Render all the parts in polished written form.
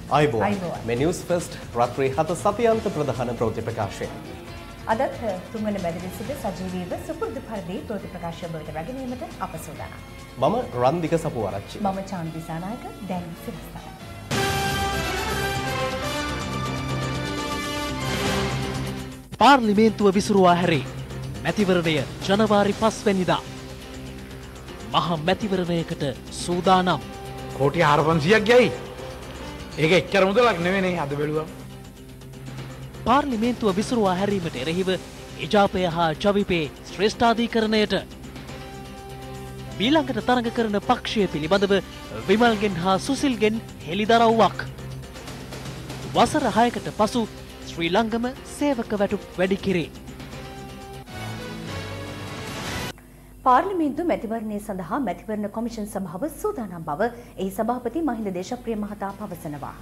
ආයුබෝවන්. මේ news first රාත්‍රී 7 සතියාන්ත ප්‍රධාන ප්‍රවෘත්ති ප්‍රකාශය. අදත් තුන්වන මැදිරි සිට සජීවීව සුපුරුදු පරිදි ප්‍රවෘත්ති ප්‍රකාශය වලට රැගෙනීමට අප සූදානම්. මම රන්දික සපුවරච්චි. මම චාන්දිසානායක දැන් සිරස්තල. පාර්ලිමේන්තුව විසුරුවා හැරේ මැතිවරණය ජනවාරි 5 වෙනිදා. මහා මැතිවරණයකට සූදානම්. කෝටි 400ක් ගියයි. ඒක එච්චර මුදලක් නෙවෙයි අද බැලුවම. පාර්ලිමේන්තුව විසුරුවා හැරීමට එරෙහිව එජාපය හා ජවිපේ ශ්‍රේෂ්ඨාධිකරණයට මීළඟට තරඟ කරන පක්ෂය පිළිබඳව විමල්ගෙන් හා සුසිල්ගෙන් හෙළිදරව්වක්. වසර 6කට පසු ශ්‍රී ලංකම සේවක වැටුප් වැඩි කිරේ. පාර්ලිමේන්තු මැතිවරණය සඳහා මැතිවරණ කොමිෂන් සභාව සූදානම් බව එහි සභාපති මහින්ද දේශප්‍රිය මහතා පවසනවා.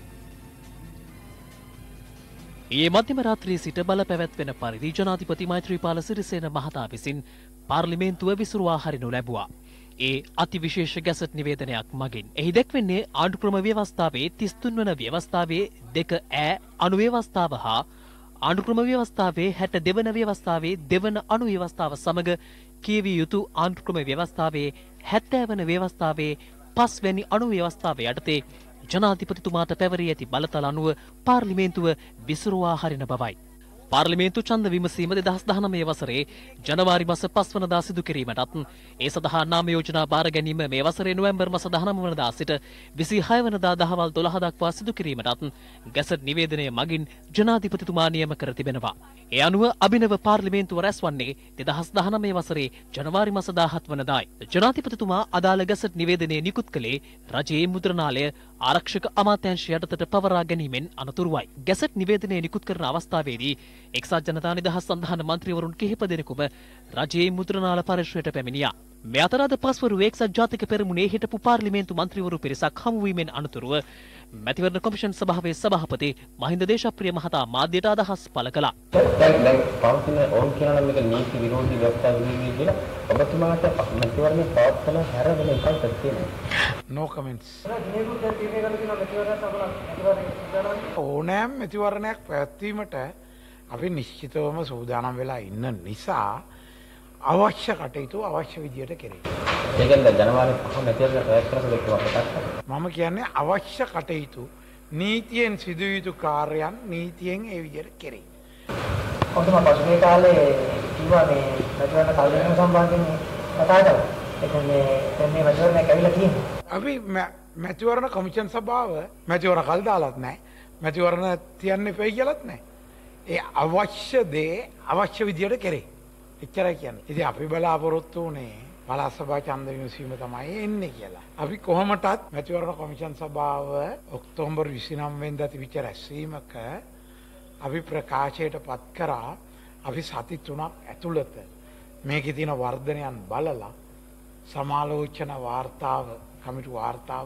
ඊයේ මධ්‍යම රාත්‍රියේ සිට බල පැවැත්වෙන පරිදි ජනාධිපති මෛත්‍රීපාල සිරිසේන මහතා විසින් පාර්ලිමේන්තුව විසුරුවා හරිනු ලැබුවා. ඒ අතිවිශේෂ ගැසට් නිවේදනයක් මගින්. එහි දැක්වෙන්නේ ආණ්ඩුක්‍රම ව්‍යවස්ථාවේ 33 වන ව්‍යවස්ථාවේ 2 අණු ව්‍යවස්ථාව හා ආණ්ඩුක්‍රම ව්‍යවස්ථාවේ 62 වන ව්‍යවස්ථාවේ 2 වන අණු ව්‍යවස්ථාව සමග කියවිය යුතු ආණ්ඩුක්‍රම ව්‍යවස්ථාවේ 70 වන ව්‍යවස්ථාවේ 5 වැනි අණු ව්‍යවස්ථාව යටතේ ජනාධිපතිතුමාට පැවරී ඇති බලතල අනුව පාර්ලිමේන්තුව විසුරුවා හරින බවයි. පාර්ලිමේන්තු ඡන්ද විමසීම 2019 වසරේ ජනවාරි මාස 5 වනදා සිදු කිරීමටත් ඒ සඳහා නාම යෝජනා බාර ගැනීම මේ වසරේ නොවැම්බර් මාස 19 වනදා සිට 26 වනදා දහවල් 12 දක්වා සිදු කිරීමටත් ගැසට් නිවේදනය මගින් ජනාධිපතිතුමා නියම කර තිබෙනවා. ඒ අනුව අභිනව පාර්ලිමේන්තුව රැස්වන්නේ 2019 වසරේ ජනවාරි මාස 17 වනදායි. ජනාධිපතිතුමා අදාළ ගැසට් නිවේදනය නිකුත් කළේ රජයේ මුද්‍රණාලය ආරක්ෂක අමාත්‍යාංශය යටතට පවරා ගැනීමෙන් අනතුරුවයි. ගැසට් නිවේදනය නිකුත් කරන අවස්ථාවේදී එක්සත් ජනතා නිදහස් සන්ධාන මන්ත්‍රීවරුන් කිහිප දෙනෙකුම රජයේ මුද්‍රණාල පරිශ්‍රයට පැමිණියා. මේ අතර අද පස්වරු එක්සත් ජාතික පෙරමුණේ හිටපු පාර්ලිමේන්තු මන්ත්‍රීවරු පිරිසක් හමුවීමෙන් අනතුරුව මැතිවරණ කොමිෂන් සභාවේ සභාපති මහින්ද දේශප්‍රිය මහතා මාධ්‍යට අදහස් පළ කළා. දැන් පවතින ඕම් කියන නම් මේක නීති විරෝධී ව්‍යවස්ථා විරෝධී කියලා ඔබතුමාට මැතිවරණය පවත්වන හැර වෙන එකක් තියෙනවා. No comments. ඕනෑම මැතිවරණයක් පැවැත්වීමට අපි නිශ්චිතවම සූදානම් වෙලා ඉන්න නිසා අවශ්‍ය කටයුතු අවශ්‍ය විදියට කෙරේ. ඒකෙන්ද ජනවාරි 5 මැතිවරණ පැවැත්වන සුළුවක් මම කියන්නේ අවශ්‍ය කටයුතු නීතියෙන් සිදු යුතු කාර්යයන් නීතියෙන් ඒ විදියට කෙරේ. කොහොමද පසුගිය කාලේ කිව්වා මේ මැතිවරණ කල්යනා සම්බන්ධයෙන් කතා කරා. ඒ කියන්නේ දැන් මේ මැතිවරණයක් ඇවිල්ලා තියෙනවා. අපි මැතිවරණ කොමිෂන් සභාව මැතිවරණ කල් දාලත් නැහැ. මැතිවරණ තියන්න එපයි කියලාත් නැහැ. ඒ අවශ්‍ය දේ අවශ්‍ය විදියට කරේ. එච්චරයි කියන්නේ. ඉතින් අපි බලාපොරොත්තු වුණේ පළාත් සභා ඡන්ද විමසීම තමයි එන්නේ කියලා. අපි කොහොමටත් මැතිවරණ කොමිෂන් සභාව ඔක්තෝබර් 29 වෙනිදා තිබිච්ච රැස්වීමක අපි ප්‍රකාශයට පත් කරා අපි සති 3ක් ඇතුළත මේකේ තියෙන වර්ධනයන් බලලා සමාලෝචන වාර්තාව කමිටු වාර්තාව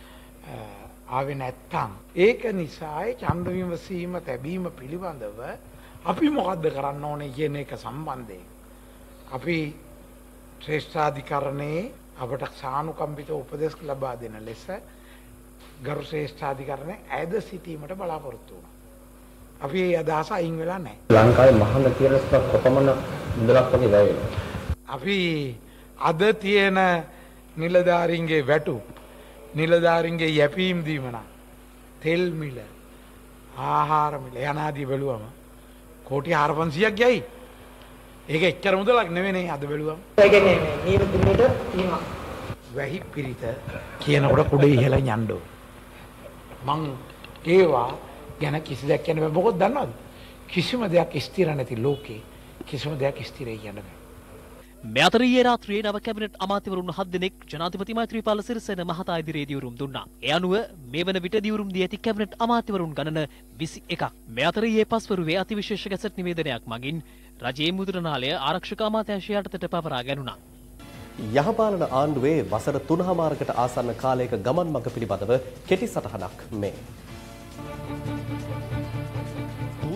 ආවේ නැත්තම් ඒක නිසා ඡන්ද විමසීම තැබීම පිළිබඳව අපි මොකද්ද කරන්න ඕනේ කියන එක සම්බන්ධයෙන් අපි ශ්‍රේෂ්ඨාධිකරණයේ අපට සානුකම්පිත උපදෙස් ලබා දෙන ලෙස ගරු ශ්‍රේෂ්ඨාධිකරණයේ ඇද සිටීමට බලාපොරොත්තු වුණා. අපි ඒ අදහස අයින් වෙලා නැහැ. ලංකාවේ මහා මැතිවරණ කොපමණ මුදලක් වගේ වැය වෙනවා. අපි අද තියෙන නිලධාරීන්ගේ වැටුප් නිලධාරීන්ගේ යැපීම් දීමන තෙල් මිල ආහාර මිල යනාදී බැලුවම කෝටි 400ක් ගියයි. ඒක එච්චර මුදලක් නෙවෙයි අද බැලුවම. ඒ කියන්නේ නියම දිනේට තියෙනවා. වැහි පිරිත කියනකොට කුඩේ ඉහළ යන්නෝ. මං ඒවා ගැන කිසි දෙයක් කියන්න බෑ. මොකද දන්නවද? කිසිම දෙයක් ස්ථිර නැති ලෝකේ කිසිම දෙයක් ස්ථිරයි කියන්න බෑ. මේ අතර ඊයේ රාත්‍රියේ නව කැබිනට් අමාත්‍යවරුන් 7 දෙනෙක් ජනාධිපති මෛත්‍රීපාල සිරිසේන මහතා ඉදිරියේ දියුරුම් දුන්නා. ඒ අනුව මේ වන විට දියුරුම් දී ඇති කැබිනට් අමාත්‍යවරුන් ගණන 21ක්. මේ අතර ඊයේ පස්වරුවේ අතිවිශේෂ ගැසට් නිවේදනයක් මගින් රජයේ මුද්‍රණාලය ආරක්ෂක අමාත්‍යාංශය යටතට පවරා ගැනුණා. යහපාලන ආණ්ඩුවේ වසර 3මාරකට ආසන්න කාලයක ගමන් මඟ පිළිබඳව කෙටි සටහනක් මේ.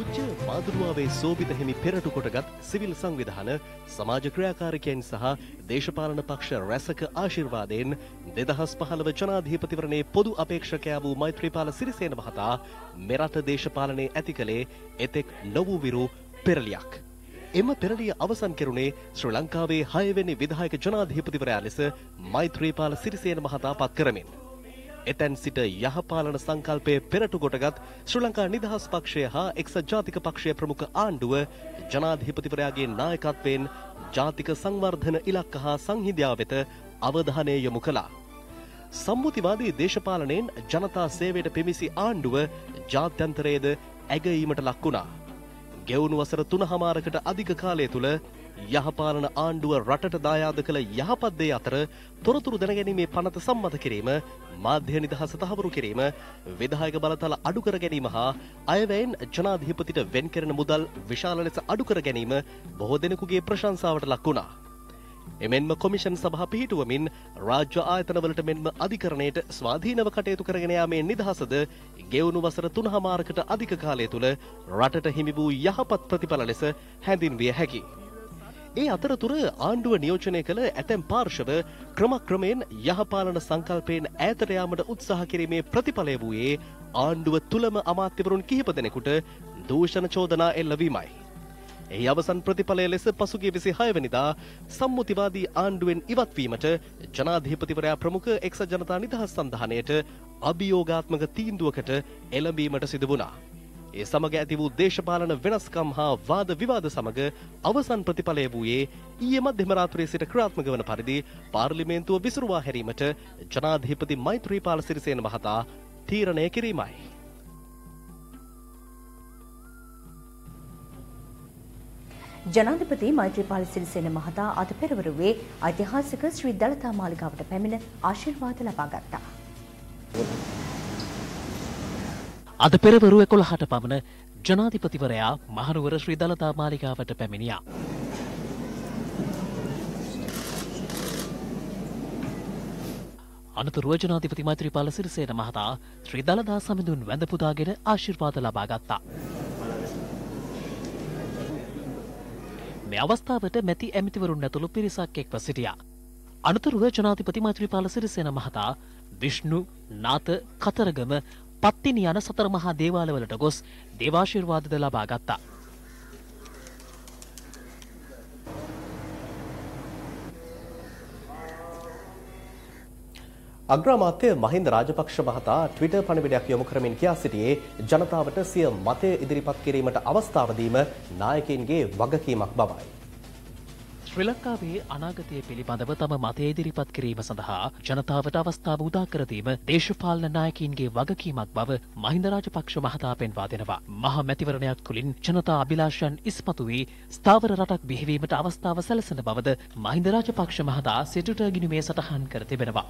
මාදුරුවාවේ සෝබිත හිමි පෙරටු කොටගත් සිවිල් සංවිධාන සමාජ ක්‍රියාකාරිකයන් සහ දේශපාලන පක්ෂ රැසක ආශිර්වාදයෙන් 2015 ජනාධිපතිවරණයේ පොදු අපේක්ෂකයා වූ මෛත්‍රීපාල සිරිසේන මහතා මෙරට දේශපාලනයේ ඇති කළේ එතෙක් නොවූ විරු පෙරලියක්. එම පෙරලිය අවසන් කෙරුණේ ශ්‍රී ලංකාවේ 6 වෙනි විධායක ජනාධිපතිවරයා ලෙස මෛත්‍රීපාල සිරිසේන මහතා පත් කරමින් එතැන් සිට යහපාලන සංකල්පයේ පෙරටු කොටගත් ශ්‍රී ලංකා නිදහස් පක්ෂය හා එක්සත් ජාතික පක්ෂයේ ප්‍රමුඛ ආණ්ඩුව ජනාධිපතිවරයාගේ නායකත්වයෙන් ජාතික සංවර්ධන ඉලක්ක හා සංහිඳියාව වෙත අවධානය යොමු කළා. සම්මුතිවාදී දේශපාලනයෙන් ජනතා සේවයට පෙමිසි ආණ්ඩුව ජාත්‍යන්තරයේද ඇගයීමට ලක් වුණා. ගෙවුණු වසර 3.5කට අධික කාලය තුල යහපාලන ආණ්ඩුව රටට දායාද කළ යහපත් දේ අතර තොරතුරු දැනගැනීමේ පනත සම්මත කිරීම, මාධ්‍ය නිදහස තහවුරු කිරීම, විධායක බලතල අඩු කර ගැනීම හා අයවැයෙන් ජනාධිපතිට වෙන් කෙරෙන මුදල් විශාල ලෙස අඩු කර ගැනීම බොහෝ දෙනෙකුගේ ප්‍රශංසාවට ලක් වුණා. එමෙන්ම කොමිෂන් සභා පිහිටුවමින් රාජ්‍ය ආයතනවලට මෙන්ම අධිකරණයට ස්වාධීනව කටයුතු කරගෙන යාමේ නිදහසද ගෙවුණු වසර 3.5කට අධික කාලය තුල රටට හිමි වූ යහපත් ප්‍රතිඵල ලෙස හැඳින්විය හැකියි. ඒ අතරතුර ආණ්ඩුව නියෝජනය කළ ඇතැම් පාර්ශව ක්‍රමක්‍රමයෙන් යහපාලන සංකල්පයෙන් ඈතට යාමට උත්සාහ කිරීමේ ප්‍රතිඵලය වූයේ ආණ්ඩුව තුලම අමාත්‍යවරුන් කිහිප දෙනෙකුට දූෂණ චෝදනා එල්ලවීමයි. එහි අවසන් ප්‍රතිඵලය ලෙස පසුගිය 26 වෙනිදා සම්මුතිවාදී ආණ්ඩුවෙන් ඉවත්වීමට ජනාධිපතිවරයා ප්‍රමුඛ එක්සත් ජනතා නිදහස් සන්ධානයට අභියෝගාත්මක තීන්දුවකට එළඹීමට සිදු වුණා. ඒ සමග ඇති වූ දේශපාලන වෙනස්කම් හා වාද විවාද සමග අවසන් ප්‍රතිඵලය වූයේ ඊයේ මධ්‍යම රාත්‍රියේ සිට ක්‍රියාත්මක වන පරිදි පාර්ලිමේන්තුව විසිරුවා හැරීමට ජනාධිපති මෛත්‍රීපාල සිරිසේන මහතා තීරණය කිරීමයි. ජනාධිපති මෛත්‍රීපාල සිරිසේන මහතා අද පෙරවරුවේ ඓතිහාසික ශ්‍රී දළදා මාලිගාවට පැමිණ ආශිර්වාද ලබා ගත්තා. අද පෙරවරු 11ට පමණ ජනාධිපතිවරයා මහනුවර ශ්‍රී දළදා මාලිගාවට පැමිණියා. අනතුරුව ජනාධිපති මෛත්‍රීපාල සිරිසේන මහතා ශ්‍රී දළදා සමිඳුන් වැඳ පුදාගෙන ආශිර්වාද ලබා ගත්තා. මේ අවස්ථාවට මැති ඇමතිවරුන් ඇතුළු පිරිසක් එක්ව සිටියා. අනතුරුව ජනාධිපති මෛත්‍රීපාල සිරිසේන මහතා විෂ්ණු, නාත, කතරගම, පත්තිනි යන සතර මහා දේවාලවලට ගොස් දේවාශිර්වාදද ලබා ගත්තා. අග්‍රාමාත්‍ය මහින්ද රාජපක්ෂ මහතා ට්විටර් පණිවිඩයක් යොමු කරමින් කියා සිටියේ ජනතාවට සිය මතය ඉදිරිපත් කිරීමට අවස්ථාව දීම නායකයින්ගේ වගකීමක් බවයි. ශ්‍රී ලංකාවේ අනාගතය පිළිබඳව තම මතය ඉදිරිපත් කිරීම සඳහා ජනතාවට අවස්ථාව උදා කර දීම දේශපාලන නායකයින්ගේ වගකීමක් බව මහින්ද රාජපක්ෂ මහතා පෙන්වා දෙනවා. මහා මැතිවරණයක් තුළින් ජනතා අභිලාෂයන් ඉස්මතු වී ස්ථාවර රටක් බිහිවීමට අවස්ථාව සැලසෙන බවද මහින්ද රාජපක්ෂ මහතා සිටුට ගිණුමේ සටහන් කර තිබෙනවා.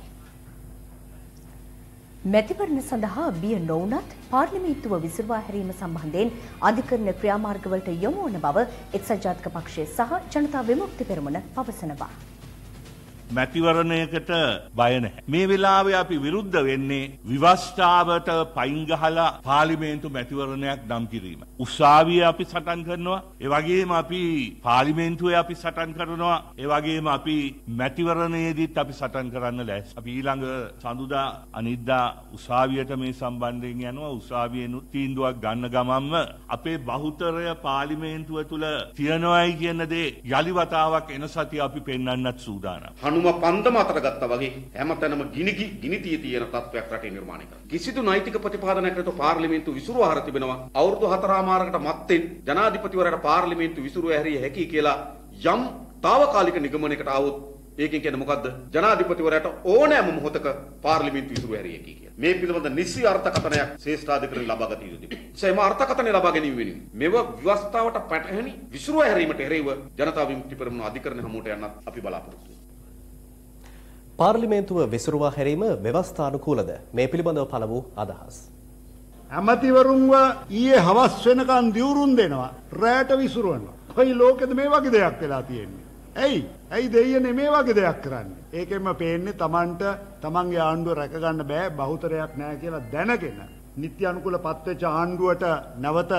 මැතිවරණ සඳහා බිය නොවුනත් පාර්ලිමේන්තුව විසිරුවා හැරීම සම්බන්ධයෙන් අධිකරණ ක්‍රියාමාර්ගවලට යොමු වන බව එක්සත් ජාතික පක්ෂය සහ ජනතා විමුක්ති පෙරමුණ පවසනවා. මැතිවරණයකට බය නැහැ. මේ වෙලාවේ අපි විරුද්ධ වෙන්නේ විවස්ථාවට පයින් ගහලා පාර්ලිමේන්තු මැතිවරණයක් නම් කිරීම. උසාවියේ අපි සටන් කරනවා. ඒ වගේම අපි පාර්ලිමේන්තුවේ අපි සටන් කරනවා. ඒ වගේම අපි මැතිවරණයේදීත් අපි සටන් කරන්න ලෑස්ති. අපි ඊළඟ සඳුදා අනිද්දා උසාවියට මේ සම්බන්ධයෙන් යනවා. උසාවියෙනුත් තීන්දුවක් ගන්න ගමන්ම අපේ බහුතරය පාර්ලිමේන්තුව තුල තියනවායි කියන දේ යලි වතාවක් එන සතිය අපි පෙන්වන්නත් සූදානම්. පන්දම අතර ගත්තා වගේ හැමතැනම ගිනිතිය තියෙන තත්ත්වයක් රටේ නිර්මාණය කරනවා. කිසිදු නෛතික ප්‍රතිපාදනයක් නැතුව පාර්ලිමේන්තුව විසිරුවා හර තිබෙනවා. අවුරුදු 4මාරකට මත්තෙන් ජනාධිපතිවරයාට පාර්ලිමේන්තුව විසිරුවා හැරිය හැකි කියලා යම් తాවකාලික නිගමනයකට ආවොත් ඒකෙන් කියන්නේ මොකද්ද? ජනාධිපතිවරයාට ඕනෑම මොහොතක පාර්ලිමේන්තුව විසිරුවා හැරිය හැකි කියලා. මේ පිළිබඳ නිසි අර්ථකථනයක් ශ්‍රේෂ්ඨාධිකරණය ලබා ගත යුතුයි. ඒ අර්ථකථනය ලබා ගැනීම වෙනුවෙන් මෙව ව්‍යවස්ථාවට පැටහෙනි විසිරුවා හැරීමට එරෙහිව ජනතා විමුක්ති පෙරමුණ අධිකරණ හමුවට යන්නත් අපි බලාපොරොත්තු වෙනවා. පාර්ලිමේන්තුව විසිරුවා හැරීම ව්‍යවස්ථානුකූලද? මේ පිළිබඳව පළමු අදහස්. ඇමතිවරුන්ව ඊයේ හවස් වෙනකන් දිවුරුම් දෙනවා. රැට විසිරුවනවා. කොයි ලෝකෙද මේ වගේ දෙයක් වෙලා තියෙන්නේ? ඇයි දෙයියනේ මේ වගේ දෙයක් කරන්නේ? ඒකෙන්ම පේන්නේ Tamanට Tamanගේ ආණ්ඩුව රැක ගන්න බෑ බහුතරයක් නැහැ කියලා දැනගෙන නිත්‍ය අනුකූල පත්වෙච්ච ආණ්ඩුවට නැවත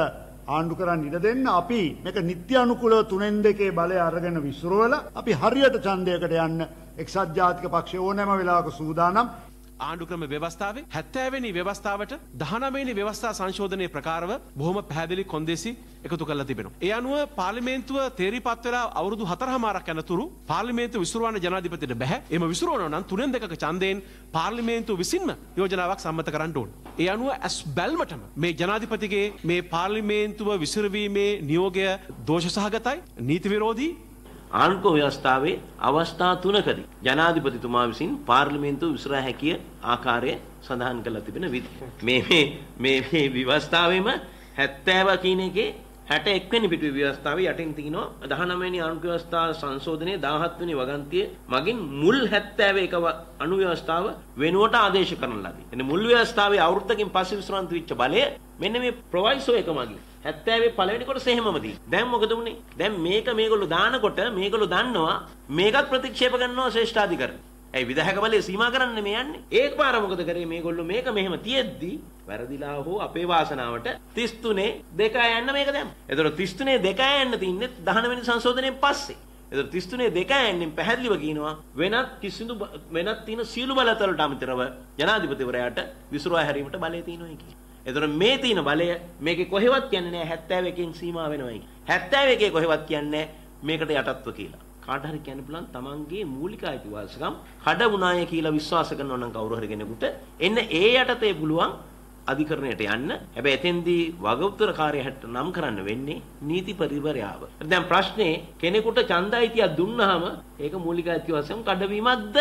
ආණ්ඩු කරන්න ඉඩ දෙන්න අපි මේක නිත්‍ය අනුකූලව 3-2 බලය අරගෙන විසිරවලා අපි හරියට ඡන්දයකට යන්න එක්සත් ජාතික පක්ෂය ඕනෑම වෙලාවක සූදානම්. ආණ්ඩු ක්‍රම ව්‍යවස්ථාවේ 70 වෙනි ව්‍යවස්ථාවට 19 වෙනි ව්‍යවස්ථා සංශෝධනයේ ප්‍රකාරව බොහොම පැහැදිලි කොන්දේසි එකතු කරලා තිබෙනවා. ඒ අනුව පාර්ලිමේන්තුව තේරීපත් වෙලා අවුරුදු 4මාරක් යනතුරු පාර්ලිමේන්තුව විසිරවන්න ජනාධිපතිට බෑ. එම විසිරවනවා නම් 3-2ක ඡන්දයෙන් පාර්ලිමේන්තුව විසින්ම යෝජනාවක් සම්මත කරන්න ඕන. ඒ අනුව ඇස් බැල්මටම මේ ජනාධිපතිගේ මේ පාර්ලිමේන්තුව විසිරවීමේ නියෝගය දෝෂ සහගතයි, නීති විරෝධී. ආණ්ඩුක්‍රම ව්‍යවස්ථාවේ අවස්ථා 3කදී ජනාධිපතිතුමා විසින් පාර්ලිමේන්තුව විසිර හැකිය ආකාරය සඳහන් කරලා තිබෙන විදිහ. මේ ව්‍යවස්ථාවේම 70 කියන එකේ 61 වෙනි පිටුවේ ව්‍යවස්ථාවේ යටින් තියෙනවා 19 වෙනි ආණ්ඩුක්‍රම ව්‍යවස්ථා සංශෝධනයේ 17 වෙනි වගන්තිය මගින් මුල් 71 අනු ව්‍යවස්ථාව වෙනුවට ආදේශ කරන ලදී. එනේ මුල් ව්‍යවස්ථාවේ අවුරුද්දකින් පස්සේ විශ්‍රාන්ත වෙච්ච බලය මෙන්න මේ ප්‍රොවයිසෝ එක මගින් 70 පළවෙනි කොටස එහෙමම දී. දැන් මොකද වුනේ? දැන් මේගොල්ලෝ දානකොට මේගොල්ලෝ දන්නවා මේකත් ප්‍රතික්ෂේප කරනවා ශ්‍රේෂ්ඨාධිකරණ. ඒ විධායක බලය සීමා කරන්න මේ යන්නේ. ඒකපාර මොකද කරේ මේගොල්ලෝ මේක මෙහෙම තියෙද්දි වැරදිලා හෝ අපේ වාසනාවට 33 2 යන්න මේක දැම්ම. ඒතර 33 2 යන්න තින්නේ 19 වෙනි සංශෝධනයෙන් පස්සේ. ඒතර 33 2 යන්නෙන් පැහැදිලිව කියනවා වෙනත් තියෙන සීළු බලතලට අමතරව ජනාධිපතිවරයාට විසිරවා හැරීමට බලය තියෙනවා කියන්නේ. ඒතර මේ තියෙන බලය මේකේ කොහෙවත් කියන්නේ නැහැ 71කින් සීමා වෙනවයි. 71 කොහෙවත් කියන්නේ මේකට යටත්ව කියලා. කාට හරි කියන්න පුළුවන් තමන්ගේ මූලික අයිතිවාසිකම් කඩ වුණාය කියලා විශ්වාස කරනවා නම් කවුරු හරි කෙනෙකුට එන්න ඒ යටතේ පුළුවන් අධිකරණයට යන්න. හැබැයි එතෙන්දී වගඋත්තරකාරයාට නම් කරන්න වෙන්නේ නීති පරිවරයාව. දැන් ප්‍රශ්නේ කෙනෙකුට ඡන්ද අයිතියක් දුන්නාම ඒක මූලික අයිතිවාසිකම් කඩවීමක්ද?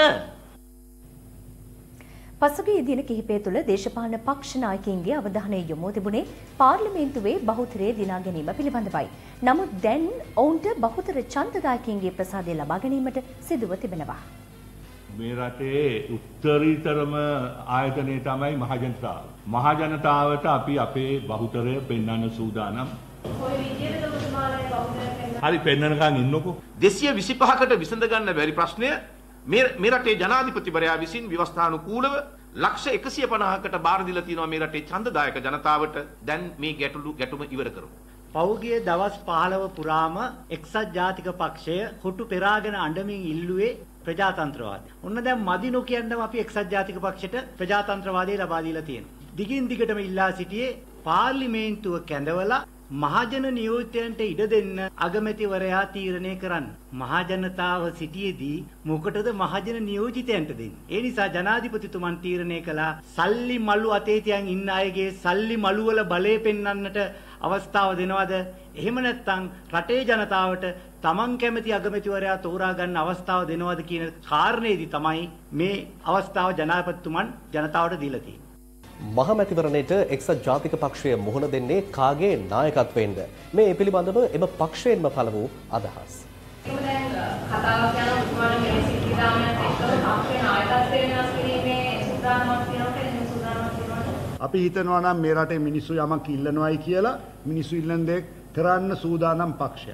පසුගිය දින කිහිපය තුළ දේශපාලන පක්ෂ නායකයින්ගේ අවධානය යොමු තිබුණේ පාර්ලිමේන්තුවේ බහුතරය දිනා ගැනීම පිළිබඳවයි. නමුත් දැන් ඔවුන්ට බහුතර ඡන්දදායකයින්ගේ ප්‍රසාදය ලබා ගැනීමට සිදුව තිබෙනවා. මේ රටේ උත්තරීතරම ආයතනය තමයි මහජනතාව. මහජනතාවට අපි අපේ බහුතරය පෙන්වන්න සූදානම්. හරි පෙන්වනකන් ඉන්නකෝ. 225කට විසඳ ගන්න බැරි ප්‍රශ්නය මේ රටේ ජනාධිපතිවරයා විසින් ව්‍යවස්ථානුකූලව ලක්ෂ 150කට බාර දීලා තියෙනවා මේ රටේ ඡන්දදායක ජනතාවට. දැන් මේ ගැටුම ඉවර කරමු. පෞගිය දවස් 15 පුරාම එක්සත් ජාතික පක්ෂය හොටු පෙරාගෙන අඬමින් ඉල්ලුවේ ප්‍රජාතන්ත්‍රවාදය. ඔන්න දැන් මදි නොකියන්නම අපි එක්සත් ජාතික පක්ෂයට ප්‍රජාතන්ත්‍රවාදය ලබා දීලා තියෙනවා. දිගින් දිගටම ඉල්ලා සිටියේ පාර්ලිමේන්තුව කැඳවලා මහජන නියෝජිතයන්ට ඉඩ දෙන්න අගමැතිවරයා තීරණය කරන්න. මහජනතාව සිටියේදී මොකටද මහජන නියෝජිතයන්ට දෙන්නේ? ඒ නිසා ජනාධිපතිතුමන් තීරණය කළා සල්ලි මලු අතේ තියන් ඉන්න අයගේ සල්ලි මලු වල බලය පෙන්වන්නට අවස්ථාව දෙනවද? එහෙම නැත්නම් රටේ ජනතාවට තමන් කැමති අගමැතිවරයා තෝරා ගන්න අවස්ථාව දෙනවද කියන කාරණේදී තමයි මේ අවස්ථාව ජනාධිපතිතුමන් ජනතාවට දීලා තියෙන්නේ. මහමැතිවරණයට එක්සත් ජාතික පක්ෂය මුහුණ දෙන්නේ කාගේ නායකත්වයෙන්ද? මේ පිළිබඳව එම පක්ෂයෙන්ම පළ වූ අදහස්. අපි හිතනවා නම් මේ රටේ මිනිස්සු යමක් ඉල්ලනවායි කියලා මිනිස්සු ඉල්ලන දේ කරන්න සූදානම් පක්ෂයක්.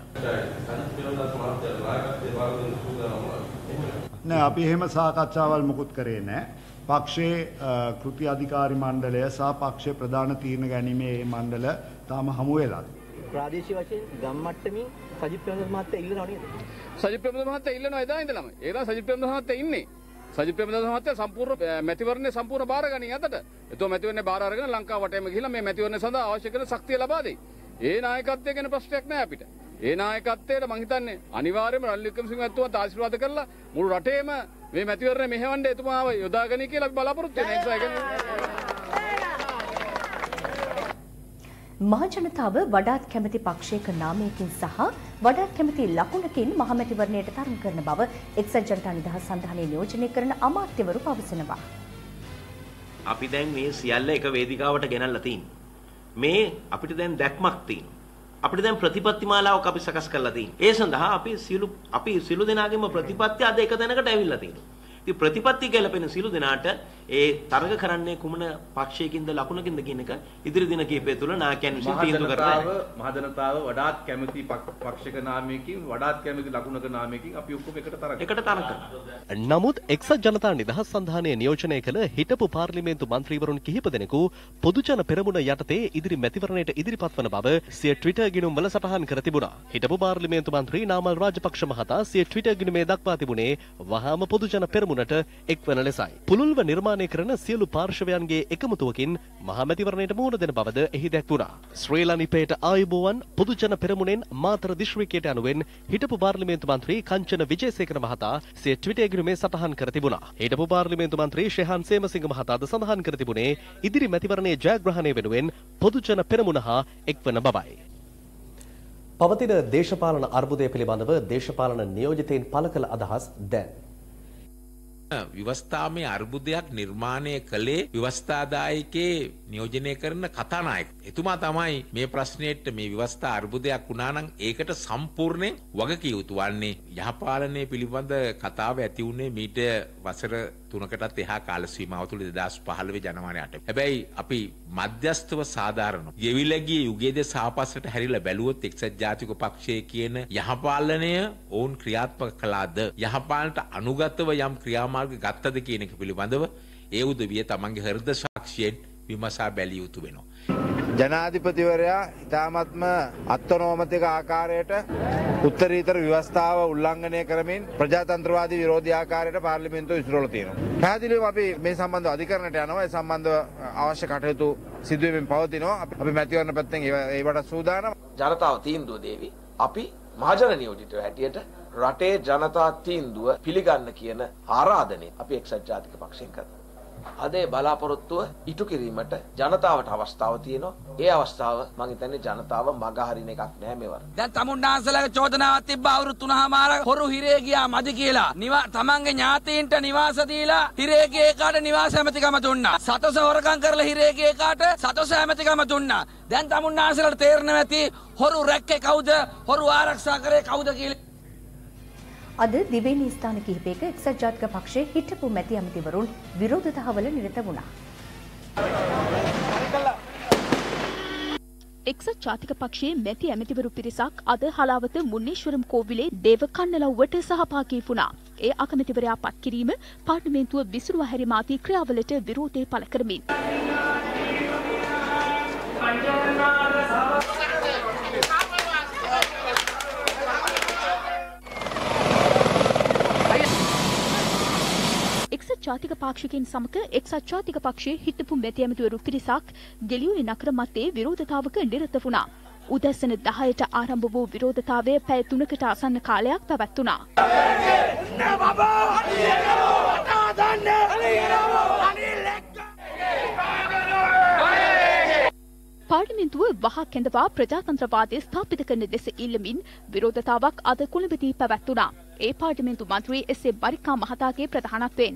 නෑ අපි එහෙම සාකච්ඡාවල් මුකුත් කරේ නෑ. පක්ෂයේ කෘති අධිකාරි මණ්ඩලය සහ පක්ෂයේ ප්‍රධාන තීරණ ගැනීමේ මණ්ඩල තාම හමු වෙලා. ප්‍රාදේශීය වශයෙන් ගම් මට්ටමින් සජිත් ප්‍රේමදාස මහත්තයා ඉල්ලනවා නේද? සජිත් ප්‍රේමදාස මහත්තයා ඉල්ලනවා එදා ඉඳලම. ඒලා සජිත් ප්‍රේමදාස මහත්තයා ඉන්නේ. සජිත් ප්‍රේමදාස මහත්තයා සම්පූර්ණ මැතිවරණය සම්පූර්ණ බාර ගනින් අතට. ඒතෝ මැතිවරණය බාර අරගෙන ලංකාව වටේම ගිහිල්ලා මේ මැතිවරණය සඳහා අවශ්‍ය කරන ශක්තිය ලබා දෙයි. ඒ නායකත්වය ගැන ප්‍රශ්නයක් නෑ අපිට. ඒ නායකත්වයට මං හිතන්නේ අනිවාර්යයෙන්ම රනිල් වික්‍රමසිංහ මහත්මයාත් ආශිර්වාද කරලා මුළු රටේම මේ මැතිවරණය මෙහෙවන්න එතුමාව යොදාගනි කියලා අපි බලාපොරොත්තු වෙන මහජනතාව වඩාත් කැමති පක්ෂයක නාමයකින් සහ වඩාත් කැමති ලකුණකින් මහමැතිවරණයට තරම් කරන බව එක්සත් ජනතා නිදහස් සන්ධානයේ නියෝජනය කරන අමාත්‍යවරු පවසනවා. අපි දැන් මේ සියල්ල එක වේදිකාවට ගෙනල්ලා තින්නේ. මේ අපිට දැන් දැක්මක් තියෙනවා. අපිට දැන් ප්‍රතිපත්ති මාලාවක් අපි සකස් කරලා තියෙනවා. ඒ සඳහා අපි සියලු දෙනාගේම ප්‍රතිපත්ති අද එක තැනකට ඇවිල්ලා තියෙනවා. ඉතින් ප්‍රතිපත්ති ගැලපෙන සිළු දෙනාට ඒ තරග කරන්නේ කුමන පක්ෂයකින්ද ලකුණකින්ද කියන එක ඉදිරි දින කිහිපය තුළ නායකයන් විසින් තීන්දුව කරනවා. මහ ජනතාව වඩාත් කැමති පක්ෂික නාමයකින් වඩාත් කැමති ලකුණක නාමයකින් අපි ඔක්කොම එකට තරග කරනවා. නමුත් එක්සත් ජනතා නිදහස් සන්ධානය නියෝජනය කළ හිටපු පාර්ලිමේන්තු මන්ත්‍රීවරුන් කිහිප දෙනෙකු පොදුජන පෙරමුණ යටතේ ඉදිරි මැතිවරණයට ඉදිරිපත් වන බව සිය ට්විටර් ගිණුම් වල සටහන් කර තිබුණා. හිටපු පාර්ලිමේන්තු මන්ත්‍රී නාමල් රාජපක්ෂ මහතා සිය ට්විටර් ගිණුමේ දක්වා තිබුණේ වහාම පොදුජන පෙරමුණට එක්වන ලෙසයි. පුළුල්ව නිර්මාණය කරන සියලු පාර්ශවයන්ගේ එකමුතුවකින් මහා මැතිවරණයට මුහුණ දෙන බවද එහි දැක්වුණා. ශ්‍රී ලනිපේට ආයුබෝවන් පොදුජන පෙරමුණෙන් මාතර දිස්ත්‍රික්කයට අනුවෙන් හිටපු පාර්ලිමේන්තු මන්ත්‍රී කංචන විජේසේකර මහතා සිය ට්විටර් ගිණුමේ සටහන් කර තිබුණා. හිටපු පාර්ලිමේන්තු මන්ත්‍රී ශෙහාන් සේමසිංහ මහතාද සඳහන් කර තිබුණේ ඉදිරි මැතිවරණයේ ජයග්‍රහණය වෙනුවෙන් පොදුජන පෙරමුණ හා එක්වන බවයි. පවතින දේශපාලන අර්බුදය පිළිබඳව දේශපාලන නියෝජිතයින් පළ කළ අදහස් දැන් ව්‍යවස්ථාමය අර්බුදයක් නිර්මාණය කළේ ව්‍යවස්ථාදායකේ නියෝජනය කරන කතානායක. එතුමා තමයි මේ ප්‍රශ්නයට මේ ව්‍යවස්ථා අර්බුදයක් වුණා නම් ඒකට සම්පූර්ණයෙන් වගකිය යුතු වන්නේ. යහපාලනය පිළිබඳ කතාව ඇති වුණේ මීට වසර 3කටත් එහා කාල සීමාව තුළ 2015 ජනවාරි 8. හැබැයි අපි මධ්‍යස්ථව සාධාරණ ගෙවිලගිය යුගයේදී සාපස්සට හැරිලා බැලුවොත් එක්සත් ජාතික පක්ෂය කියන යහපාලනය ඔවුන් ක්‍රියාත්මක කළාද යහපාලනට අනුගතව යම් ක්‍රියාමාර්ග ගත්තද කියන එක පිළිබඳව ඒ උදවිය තමන්ගේ හෘද සාක්ෂියෙන් විමසා බැලිය යුතු වෙනවා. ජනාධිපතිවරයා ඉතාමත්ම අත්නෝමතික ආකාරයට උත්තරීතර ව්‍යවස්ථාව උල්ලංඝනය කරමින් ප්‍රජාතන්ත්‍රවාදී විරෝධී ආකාරයට පාර්ලිමේන්තුව විසිරවලා තියෙනවා. පැහැදිලිවම අපි මේ සම්බන්ධව අධිකරණයට යනවා. ඒ සම්බන්ධව අවශ්‍ය කටයුතු සිදුවෙමින් පවතිනවා. අපි මැතිවරණ පැත්තෙන් ඒවට සූදානම්. ජනතාව තීන්දුව දේවි. අපි මහජන නියෝජිතව හැටියට රටේ ජනතා තීන්දුව පිළිගන්න කියන ආරාධනය අපි එක්සත් ජාතික පක්ෂයෙන් කරනවා. අද ඒ බලාපොරොත්තුව ඉටු කිරීමට ජනතාවට අවස්ථාව තියෙනවා. ඒ අවස්ථාව මම හිතන්නේ ජනතාව මග හරින එකක් නෑ මේවර. දැන් තමුන්නාන්සලගේ චෝදනාවක් තිබ්බා අවුරුදු 3මාරක් හොරු හිරේ ගියා මදි කියලා. තමන්ගේ ඥාතීන්ට නිවාස දීලා හිරේ ගිය එකාට නිවාස ඇමතිකම දුන්නා. සතස හොරකම් කරලා හිරේ ගිය එකාට සතස ඇමතිකම දුන්නා. දැන් තමුන්නාන්සලට තේරෙනවා ඇති හොරු රැක්කේ කවුද? හොරු ආරක්ෂා කරේ කවුද කියලා. අද දිවයින ස්ථාන කිහිපයක එක්සත් ජාතික පක්ෂයේ හිටපු මැති ඇමතිවරුන් විරෝධතාවල නිරත වුණා. එක්සත් ජාතික පක්ෂයේ මැති ඇමතිවරු පිරිසක් අද හලාවත මුන්නේශ්වරම් කෝවිලේ දේවකන්නලව්වට සහභාගී වුණා. ඒ අකමැතිවරයා පත් කිරීම පාර්ලිමේන්තුව විසිරුවා හැරීම ආදී ක්‍රියාවලට විරෝධය පළ කරමින් එක්සත් ජාතික පාක්ෂිකයන් සමග එක්සත් ජාතික පක්ෂයේ හිටපු මැති ඇමතිවරු පිරිසක් ගෙලියුලි නගර මැත්තේ විරෝධතාවක නිරත වුණා. උදැසන 10ට ආරම්භ වූ විරෝධතාවය පැය 3කට ආසන්න කාලයක් පැවැත්වුණා. පාර්ලිමේන්තුව වහා කැඳවා ප්‍රජාතන්ත්‍රවාදය ස්ථාපිත කරන දෙස ඉල්ලමින් විරෝධතාවක් අද කොළඹදී පැවැත්වුණා. ඒ පාර්ලිමේන්තු මන්ත්‍රී එස්.ඒ. බරිකා මහතාගේ ප්‍රධානත්වයෙන්.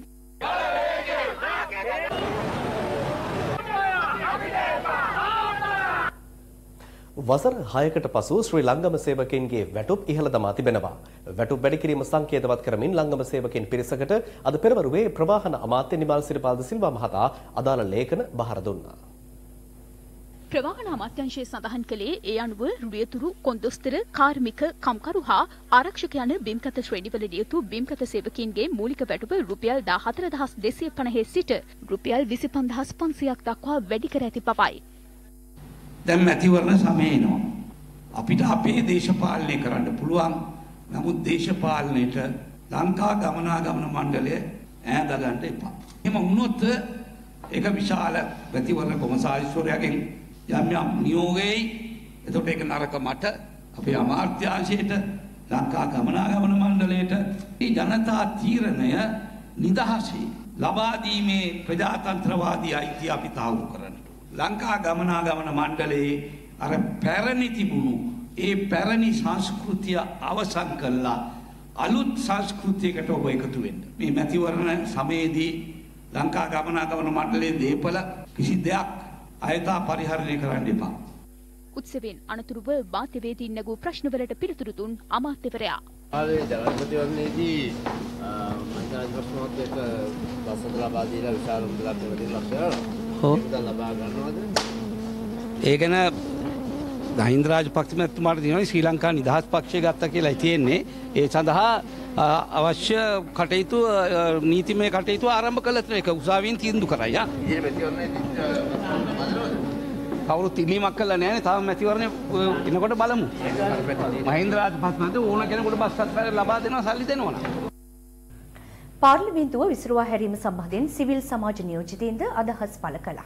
වසර 6කට පසු ශ්‍රී ලංගම සේවකයන්ගේ වැටුප් ඉහළ දමා තිබෙනවා. වැටුප් වැඩි කිරීම සංකේතවත් කරමින් ලංගම සේවකයන් පිරිසකට අද පෙරවරුවේ ප්‍රවාහන අමාත්‍ය නිමල් සිරිපාද සිල්වා මහතා අදාළ ලේඛන බහර දුන්නා. ප්‍රවාහන අමාත්‍යාංශය සඳහන් කළේ ඒ අනුව රුලියතුරු කොන්දොස්තර කාර්මික කම්කරු හා ආරක්ෂක යන බිම්කත ශ්‍රේණිවල නියුතු බිම්කත සේවකීන්ගේ මූලික වැටුප රුපියල් 14250 සිට රුපියල් 25500ක් දක්වා වැඩි කර ඇති බවයි. දැන් මැතිවරණ සමය එනවා. අපිට අපේ දේශපාලනය කරන්න පුළුවන්. නමුත් දේශපාලනයට ලංකා ගමනාගමන මණ්ඩලය ඈඳ ගන්න එපා. එහෙම වුණොත් ඒක විශාල මැතිවරණ කොමසාරිස්වරයාගෙන් යම් නියෝගයයි. එතකොට ඒක නරක මට අපේ අමාත්‍යාංශයට ලංකා ගමනාගමන මණ්ඩලයට මේ ජනතා තීරණය නිදහසේ ලබා දීමේ ප්‍රජාතන්ත්‍රවාදී අයිතිය අපි තාවු කරන්න. ලංකා ගමනාගමන මණ්ඩලයේ අර පැරණි තිබුණු ඒ පැරණි සංස්කෘතිය අවසන් කළා අලුත් සංස්කෘතියකට ඔබ එකතු වෙන්න. මේ මැතිවරණ සමයේදී ලංකා ගමනාගමන මණ්ඩලයේ දීපල කිසි දෙයක් අයථා පරිහරණය කරන්න එපා. උත්සවයෙන් අනතුරුව මාධ්‍යවේදීන් නැගූ ප්‍රශ්නවලට පිළිතුරු දුන් අමාත්‍යවරයා. ආවේ ජනාධිපතිවරණයේදී රාජපක්ෂ මහත්තයාට වසන්ත ලබා දීලා විශාල මුදලක් ලැබෙනවා. ඔව්. ඒක ලබා ගන්නවද? ඒ ගැන මහින්ද රාජපක්ෂ මහත්මයාට දිනවනේ ශ්‍රී ලංකා නිදහස් පක්ෂය ගත්තා කියලා තියෙන්නේ. ඒ සඳහා අවශ්‍ය කටයුතු නීතිමය කටයුතු ආරම්භ කළත් ඒක උසාවියෙන් තීන්දුව කරයි. කවුරුත් ඉල්ලීමක් කළා නෑනේ. තාම මැතිවරණය එනකොට බලමු. මහින්ද රාජපක්ෂ මහත්මයා ඕන කෙනෙකුට බස් සත්කාරය ලබා දෙනවා, සල්ලි දෙනවා නා. පාර්ලිමේන්තුව විසිරුවා හැරීම සම්බන්ධයෙන් සිවිල් සමාජ නියෝජිතයින්ද අදහස් පළ කළා.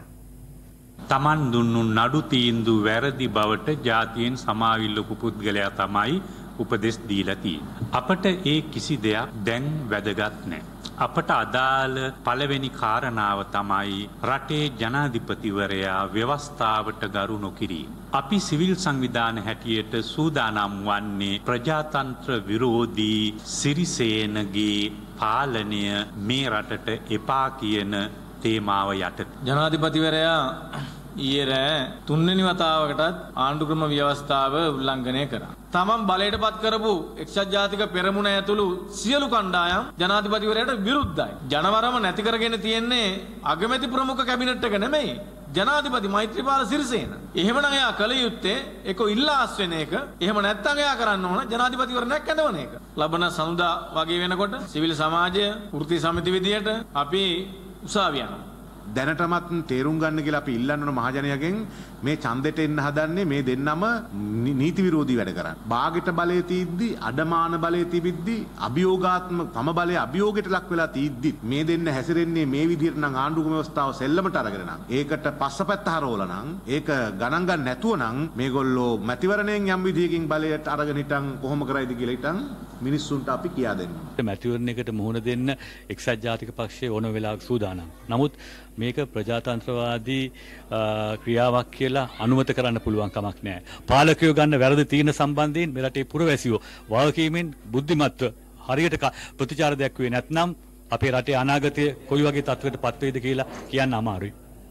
තමන් දුන්නු නඩු තීන්දුව වැරදි බවට ජාතියෙන් සමාවිල්ලපු පුද්ගලයා තමයි උපදෙස් දීලා තියෙන්නේ. අපට ඒ කිසි දෙයක් දැන් වැදගත් නැහැ. අපට අදාළ පළවෙනි කාරණාව තමයි රටේ ජනාධිපතිවරයා ව්‍යවස්ථාවට ගරු නොකිරීම. අපි සිවිල් සංවිධාන හැටියට සූදානම් වන්නේ ප්‍රජාතන්ත්‍ර විරෝධී සිරිසේනගේ පාලනය මේ රටට එපා කියන තේමාව යට. ජනාධිපතිවරයා ඊයේ රෑ තුන්වෙනි වතාවකටත් ආණ්ඩුක්‍රම ව්‍යවස්ථාව උල්ලංඝනය කරා. තමන් බලයට පත් කරපු එක්සත් ජාතික පෙරමුණ ඇතුළු සියලු කණ්ඩායම් ජනාධිපතිවරයාට විරුද්ධයි. ජනවරම නැති කරගෙන තියෙන්නේ අගමැති ප්‍රමුඛ කැබිනට් එක නෙමෙයි. ජනාධිපති මෛත්‍රීපාල සිරිසේන. එහෙමනම් එයා කල යුත්තේ ඒක ඉල්ලාස් වෙන එක. එහෙම නැත්නම් එයා කරන්න ඕන ජනාධිපතිවරණයක් ඇඳවන එක. ලබන සඳුදා වගේ වෙනකොට සිවිල් සමාජය වෘත්ති සමිති විදියට අපි උසාවිය යනවා. දැනටමත් තේරුම් ගන්න කියලා අපි ඉල්ලන්න ඕන මහජනයාගෙන් මේ ඡන්දෙට එන්න හදන්නේ මේ දෙන්නම නීති විරෝධී වැඩ කරන්නේ. බාගෙට බලය තීද්දි අඩමාන බලය තිබිද්දි අභියෝගාත්මක තම බලය අභියෝගයට ලක් වෙලා තීද්දි මේ දෙන්න හැසිරෙන්නේ මේ විදිහට නම් ආණ්ඩුක්‍රම ව්‍යවස්ථාව සෙල්ලමට අරගෙන නම් ඒකට පස්සපැත්ත හරවලා නම් ඒක ගණන් ගන්න නැතුව නම් මේගොල්ලෝ මැතිවරණයෙන් යම් විදිහකින් බලයට අරගෙන හිටන් කොහොම කරයිද කියලා හිටන් මිනිස්සුන්ට අපි කියා දෙන්න. මැතිවරණයකට මුහුණ දෙන්න එක්සත් ජාතික පක්ෂයේ ඕන වෙලාවක සූදානම්. නමුත් මේක ප්‍රජාතන්ත්‍රවාදී ක්‍රියාවක් කියලා අනුමත කරන්න පුළුවන් කමක් නැහැ. පාලකයෝ ගන්න වැරදි තීරණ සම්බන්ධයෙන් මේ රටේ පුරවැසියෝ වගකීමෙන් බුද්ධිමත්ව හරියට ප්‍රතිචාර දැක්ුවේ නැත්නම් අපේ රටේ අනාගතය කොයි වගේ තත්ත්වයකට පත් වෙයිද කියලා කියන්න අමාරුයි.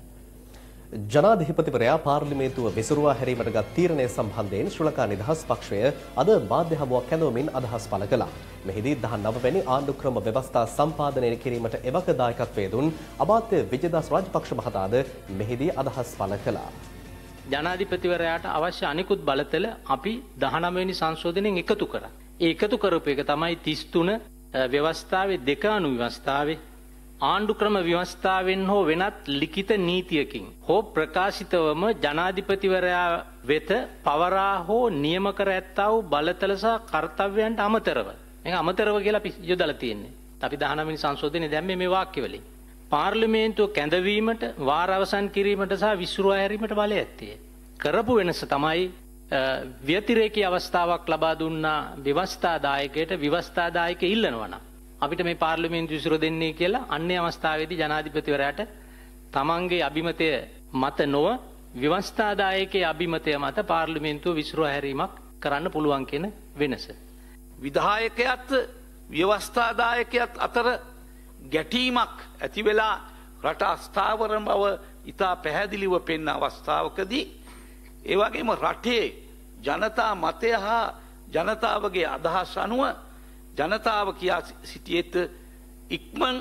ජනාධිපතිවරයා පාර්ලිමේන්තුව විසිරුවා හැරීමට ගත් තීරණය සම්බන්ධයෙන් ශ්‍රී ලංකා නිදහස් පක්ෂය අද මාධ්‍ය හමුවක් කැඳවමින් අදහස් පළ කළා. මෙහිදී 19 වැනි ආණ්ඩුක්‍රම ව්‍යවස්ථා සම්පාදනය කිරීමට එවක දායකත්වයේ දුන් අමාත්‍ය විජේදාස රාජපක්ෂ මහතාද මෙහිදී අදහස් පළ කළා. ජනාධිපතිවරයාට අවශ්‍ය අනිකුත් බලතල අපි 19 වෙනි සංශෝධනයෙන් එකතු කරා. ඒ එකතු කරපු එක තමයි 33 ව්‍යවස්ථාවේ 2 ව්‍යවස්ථාවේ ආණ්ඩුක්‍රම ව්‍යවස්ථාවෙන් හෝ වෙනත් ලිඛිත නීතියකින් හෝ ප්‍රකාශිතවම ජනාධිපතිවරයා වෙත පවරා හෝ නියම කර ඇත්තා වූ බලතල සහ කර්තව්‍යයන්ට අමතරව මේක අමතරව කියලා අපි යොදලා තියෙන්නේ. අපි 19 වෙනි සංශෝධනයේ දැම්මේ මේ වාක්‍ය වලින්. පාර්ලිමේන්තුව කැඳවීමට, වාර අවසන් කිරීමට සහ විසිරුවා හැරීමට බලය ඇත්තේ. කරපු වෙනස තමයි ව්‍යතිරේකී අවස්ථාවක් ලබා දුන්නා ව්‍යවස්ථාදායකයට ව්‍යවස්ථාදායකය ඉල්ලනවා නම් අපිට මේ පාර්ලිමේන්තුව විසිර දෙන්නේ කියලා අන්නේ අවස්ථාවේදී ජනාධිපතිවරයාට තමන්ගේ අභිමතය මත නොව ව්‍යවස්ථාදායකයේ අභිමතය මත පාර්ලිමේන්තුව විසිරුවා හැරීමක් කරන්න පුළුවන් කියන වෙනස. විධායකයත් ව්‍යවස්ථාදායකයත් අතර ගැටීමක් ඇති වෙලා රට අස්ථාවර බව ඉතා පැහැදිලිව පෙන්න අවස්ථාවකදී ඒ වගේම රටේ ජනතා මතය හා ජනතාවගේ අදහස් අනුව ජනතාව කියා සිටියේත් ඉක්මන්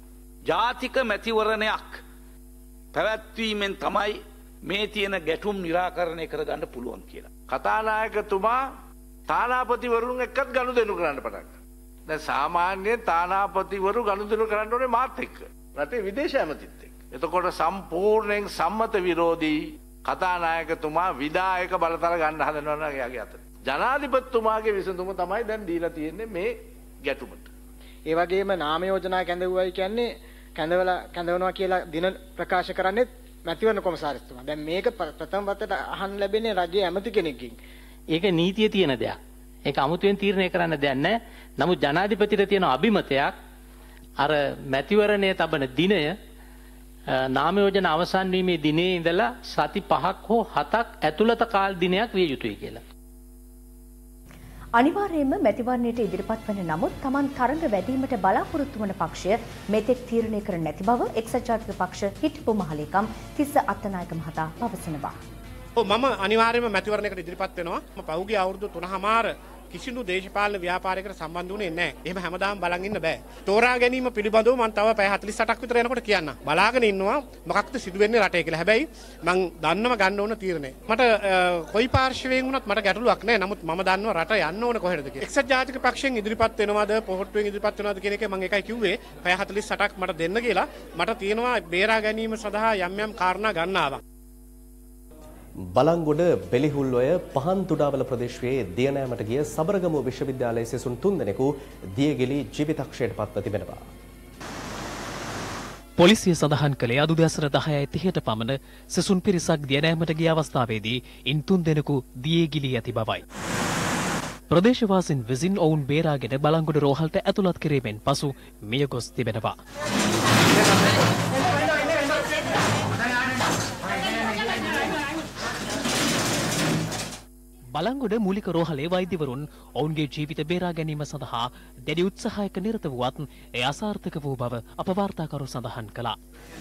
ජාතික මැතිවරණයක් පැවැත්වීමෙන් තමයි මේ තියෙන ගැටුම් निराකරණය කරගන්න පුළුවන් කියලා. කතානායකතුමා තානාපතිවරුන් එක්කත් ගනුදෙනු කරන්න පටන් ගත්තා. දැන් සාමාන්‍යයෙන් තානාපතිවරු ගනුදෙනු කරන්න ඕනේ මාත් එක්ක. රටේ විදේශ ඇමතිත් එක්ක. එතකොට සම්පූර්ණයෙන් සම්මත විරෝධී කතානායකතුමා විධායක බලතල ගන්න හදනවා එයාගේ අතට. ජනාධිපතිතුමාගේ විසඳුම තමයි දැන් දීලා තියෙන්නේ මේ ගැටුමට. ඒ වගේම නාම යෝජනා කැඳවුවයි කියන්නේ කැඳවනවා කියලා දින ප්‍රකාශ කරන්නේ මැතිවරණ කොමසාරිස්තුමා. දැන් මේක ප්‍රථම වතාවට අහන්න ලැබෙන්නේ රජයේ ඇමති කෙනෙක්ගෙන්. ඒක නීතිය තියෙන දෙයක්. ඒක අමුතුවෙන් තීරණය කරන්න දෙයක් නැහැ. නමුත් ජනාධිපතිට තියෙන අභිමතයක් අර මැතිවරණයේ තබන දිනය නාම යෝජනා අවසන් වීමේ දිනේ ඉඳලා සති 5ක් හෝ 7ක් ඇතුළත කාල දිනයක් විය යුතුයි කියලා. අනිවාර්යයෙන්ම මැතිවරණයට ඉදිරිපත් වන නමුත් Taman තරඟ වැඩිවීමට බලාපොරොත්තු වන පක්ෂය මෙතෙක් තීරණය කර නැති බව එක්සත් ජාතික පක්ෂ හිටපු මහලේකම් තිස්ස අත්තනායක මහතා පවසනවා. මම අනිවාර්යයෙන්ම මැතිවරණයකට ඉදිරිපත් වෙනවා. මම පහුගිය අවුරුදු 3මාර කිසිදු දේශපාලන ව්‍යාපාරයකට සම්බන්ධ වුණේ නැහැ. එහෙම හැමදාම බලන් ඉන්න බෑ. තෝරා ගැනීම පිළිබඳව මම තව පැය 48ක් විතර යනකොට කියන්න. බලාගෙන ඉන්නවා මොකක්ද සිදු වෙන්නේ රටේ කියලා. හැබැයි මම දන්නව ගන්න ඕන තීරණය. මට කොයි පාර්ශවයෙන් වුණත් මට ගැටලුවක් නැහැ. නමුත් මම දන්නවා රට යන්න ඕන කොහෙටද කියලා. එක්සත් ජාතික පක්ෂයෙන් ඉදිරිපත් වෙනවද පොහොට්ටුවෙන් ඉදිරිපත් වෙනවද කියන එක මම එකයි කිව්වේ. පැය 48ක් මට දෙන්න කියලා. මට තියෙනවා බේරා ගැනීම සඳහා යම් යම් කාරණා ගන්නවා. බලංගොඩ බෙලිහුල්වය පහන් තුඩාවල ප්‍රදේශයේ දියනෑමට ගිය සබරගමුව විශ්වවිද්‍යාලයේ සිසුන් 3 දෙනෙකු දියගිලි ජීවිතක්ෂයට පත්ව තිබෙනවා. පොලිසිය සඳහන් කළේ අදුදැසර 10:30ට පමණ සිසුන් පිරිසක් දියනෑමට ගිය අවස්ථාවේදී ඉන් 3 දෙනෙකු දියගිලී ඇති බවයි. ප්‍රදේශවාසීන් විසින් ඔවුන් බේරාගෙන බලංගොඩ රෝහලට ඇතුළත් කිරීමෙන් පසු මිය ගොස් තිබෙනවා. බලංගොඩ මූලික රෝහලේ වෛද්‍යවරුන් ඔවුන්ගේ ජීවිත බේරා ගැනීම සඳහා දැඩි උත්සාහයක නිරත වුවත් එය අසාර්ථක වූ බව අප වාර්තාකරු සඳහන් කළා.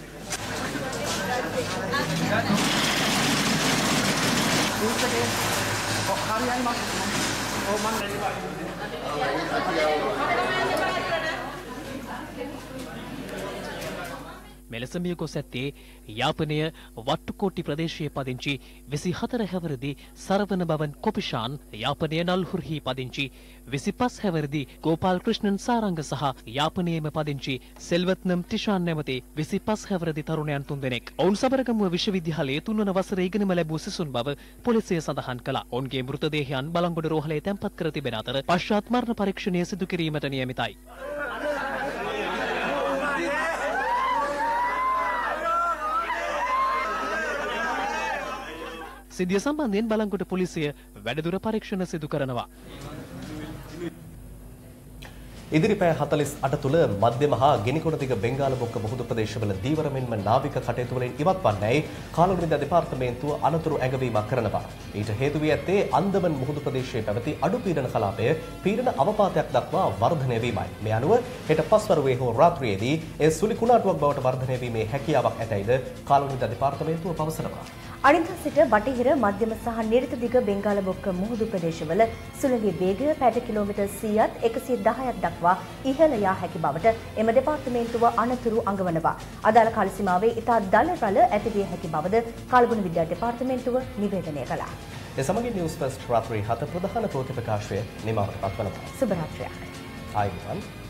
මෙලෙස මිය ගොස් ඇත්තේ යාපනය වට්ටුකෝට්ටි ප්‍රදේශයේ පදිංචි 24 හැවිරිදි සරවන බවන් කොපිෂාන්, යාපනය නල්හුර්හි පදිංචි 25 හැවිරිදි ගෝපාල් ක්‍රිෂ්ණන් සාරංග සහ යාපනයේම පදිංචි සෙල්වත්නම් ටිෂාන් නැමැති 25 හැවිරිදි තරුණයන් 3 දෙනෙක්. ඔවුන් සබරගමුව විශ්වවිද්‍යාලයේ 3 වන වසරේ ඉගෙනම ලැබූ සිසුන් බව පොලිසිය සඳහන් කළා. ඔවුන්ගේ මෘතදේහයන් බලංගොඩ රෝහලේ තැන්පත් කර තිබෙන අතර පශ්චාත් මරණ පරීක්ෂණය සිදු කිරීමට නියමිතයි. සිද්ධිය සම්බන්ධයෙන් බලංගොඩ පොලිසිය වැඩිදුර පරීක්ෂණ සිදු කරනවා. ඉදිරි පැය 48 තුළ මධ්‍යම හා ගිනිකොණ දිග බෙන්ගාල බොක්ක මුහුදු ප්‍රදේශවල දීවර මෙන්ම නාවික කටයුතු වලින් ඉවත් වන්නේයි කාලවෘන්ද දෙපාර්තමේන්තුව අනතුරු ඇඟවීමක් කරනවා. ඊට හේතු වී ඇත්තේ අන්දමන් මුහුදු ප්‍රදේශයේ පැවති අඩු පීඩන කලාපය පීඩන අවපාතයක් දක්වා වර්ධනය වීමයි. මේ අනුව හෙට පස්වරුවේ හෝ රාත්‍රියේදී ඒ සුළි කුණාටුවක් බවට වර්ධනය වීමේ හැකියාවක් ඇතැයිද කාලවෘන්ද දෙපාර්තමේන්තුව පවසනවා. අනිද්දා සිට බටහිර මධ්‍යම සහ නිරිත දිග බෙන්ගාල බොක්ක මුහුදු ප්‍රදේශවල සුළඟේ වේගය පැයට කිලෝමීටර් 100ත් 110ක් දක්වා ඉහළ යා හැකි බවට එම දෙපාර්තමේන්තුව අනතුරු අඟවනවා. අදාළ කාල සීමාවේ ඉතා දල රළ ඇතිවිය හැකි බවද කාලගුණ විද්‍යා දෙපාර්තමේන්තුව නිවේදනය කළා. ඒ සමගින් නිවුස් ෆස්ට් රාත්‍රී 7 ප්‍රධාන ප්‍රෝති ප්‍රකාශය නිමවට පත්වනවා. සුබ රාත්‍රියක්. ආයුබෝවන්.